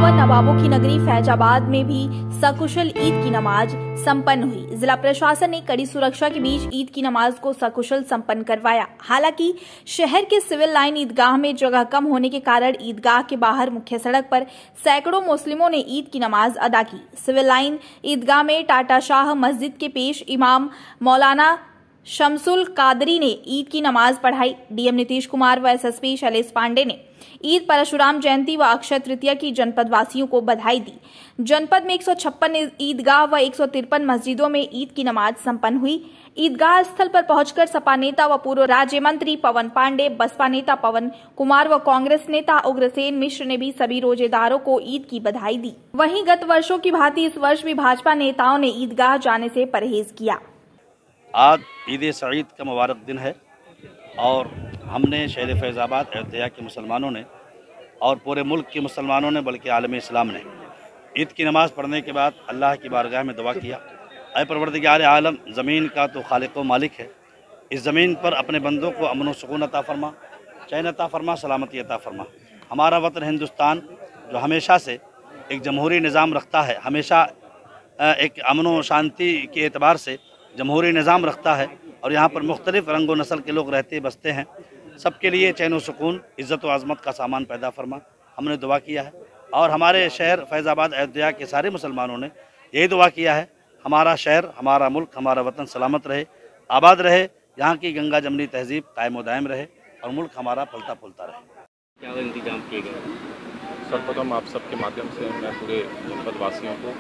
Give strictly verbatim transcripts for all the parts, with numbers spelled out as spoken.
व नवाबों की नगरी फैजाबाद में भी सकुशल ईद की नमाज संपन्न हुई। जिला प्रशासन ने कड़ी सुरक्षा के बीच ईद की नमाज को सकुशल संपन्न करवाया। हालांकि शहर के सिविल लाइन ईदगाह में जगह कम होने के कारण ईदगाह के बाहर मुख्य सड़क पर सैकड़ों मुस्लिमों ने ईद की नमाज अदा की। सिविल लाइन ईदगाह में टाटा शाह मस्जिद के पेश इमाम मौलाना शमसुल कादरी ने ईद की नमाज पढ़ाई। डीएम नीतीश कुमार व एसएसपी शैलेश पांडे ने ईद परशुराम जयंती व अक्षय तृतीया की जनपद वासियों को बधाई दी। जनपद में एक सौ छप्पन ईदगाह व एक सौ तिरपन मस्जिदों में ईद की नमाज संपन्न हुई। ईदगाह स्थल पर पहुंचकर सपा नेता व पूर्व राज्य मंत्री पवन पांडे, बसपा नेता पवन कुमार व कांग्रेस नेता उग्रसेन मिश्र ने भी सभी रोजेदारों को ईद की बधाई दी। वहीं गत वर्षों की भांति इस वर्ष भी भाजपा नेताओं ने ईदगाह जाने से परहेज किया। आज ईद सईद का मुबारक दिन है और हमने शहर फैज़ाबाद अयोध्या के मुसलमानों ने और पूरे मुल्क के मुसलमानों ने बल्कि आलम इस्लाम ने ईद की नमाज़ पढ़ने के बाद अल्लाह की बारगाह में दुआ किया, ऐ परवरदिगार आलम, ज़मीन का तो खालिक व मालिक है, इस ज़मीन पर अपने बंदों को अमन व सुकून अता फरमा, चैन अता फरमा, सलामती अता फरमा। हमारा वतन हिंदुस्तान जो हमेशा से एक जमहूरी निज़ाम रखता है, हमेशा एक अमन व शांति के एतबार से जमहूरी निज़ाम रखता है और यहाँ पर मुख्तलिफ़ रंग व नस्ल के लोग रहते बसते हैं। सबके लिए चैन व सुकून, इज़्ज़त व आज़मत का सामान पैदा फरमा, हमने दुआ किया है। और हमारे शहर फैज़ाबाद अयोध्या के सारे मुसलमानों ने यही दुआ किया है, हमारा शहर, हमारा मुल्क, हमारा वतन सलामत रहे, आबाद रहे, यहाँ की गंगा जमनी तहजीब कायम व दायम रहे और मुल्क हमारा फलता फूलता रहे। क्या इंतजाम किए गए? सर्वप्रथम आप सबके माध्यम से मैं पूरे जनपद वासियों को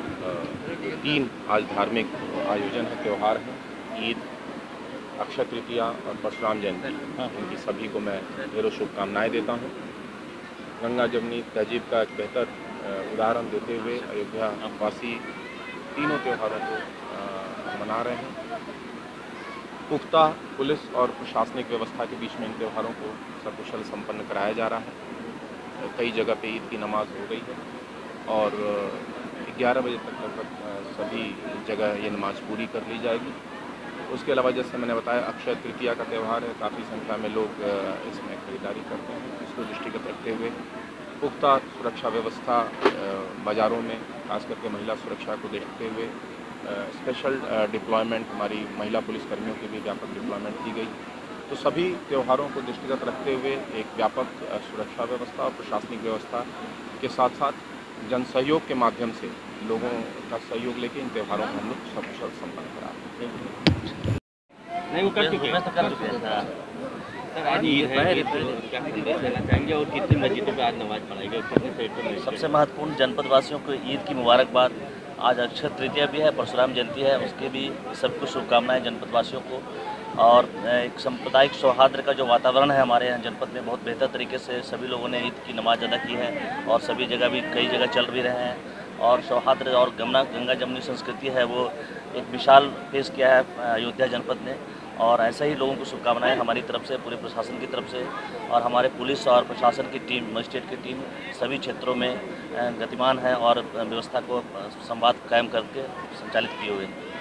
तीन आज धार्मिक आयोजन है, त्यौहार है, ईद, अक्षय तृतीया और परशुराम जयंती, इनकी सभी को मैं ढेरों शुभकामनाएं देता हूं। गंगा जमनी तहजीब का एक बेहतर उदाहरण देते हुए अयोध्या वासी तीनों त्योहारों को मना रहे हैं। पुख्ता पुलिस और प्रशासनिक व्यवस्था के बीच में इन त्योहारों को सकुशल संपन्न कराया जा रहा है। कई जगह पे ईद की नमाज हो गई है और ग्यारह बजे तक लगभग सभी जगह ये नमाज पूरी कर ली जाएगी। उसके अलावा जैसे मैंने बताया, अक्षय तृतीया का त्यौहार है, काफ़ी संख्या में लोग इसमें खरीदारी करते हैं। इसको दृष्टिगत रखते हुए पुख्ता सुरक्षा व्यवस्था बाज़ारों में, खास करके महिला सुरक्षा को देखते हुए स्पेशल डिप्लॉयमेंट, हमारी महिला पुलिसकर्मियों की भी व्यापक डिप्लॉयमेंट की गई। तो सभी त्योहारों को दृष्टिगत रखते हुए एक व्यापक सुरक्षा व्यवस्था और प्रशासनिक व्यवस्था के साथ साथ जन सहयोग के माध्यम से लोगों का सहयोग लेके इन त्योहारों को हम लोग सकुशल संपन्न करा रहे हैं। नहीं, वो कर चुके हैं कर चुके हैं सर। आज ईद है, ईद क्या संदेश देना चाहेंगे और कितनी मस्जिदों पे आज नमाज पढ़ाई गई, कितने सेक्टर में? सबसे महत्वपूर्ण जनपद वासियों को ईद की मुबारकबाद। आज अक्षय तृतीया भी है, परशुराम जयंती है, उसके भी सबको शुभकामनाएं जनपद वासियों को। और एक सांप्रदायिक सौहार्द का जो वातावरण है हमारे यहाँ जनपद में, बहुत बेहतर तरीके से सभी लोगों ने ईद की नमाज अदा की है और सभी जगह भी कई जगह चल भी रहे हैं। और सौहार्द और गंगा गंगा जमनी संस्कृति है, वो एक विशाल पेश किया है अयोध्या जनपद ने। और ऐसा ही लोगों को शुभकामनाएं हमारी तरफ से, पूरे प्रशासन की तरफ से। और हमारे पुलिस और प्रशासन की टीम, मजिस्ट्रेट की टीम सभी क्षेत्रों में गतिमान है और व्यवस्था को संवाद कायम करके संचालित किए हुए हैं।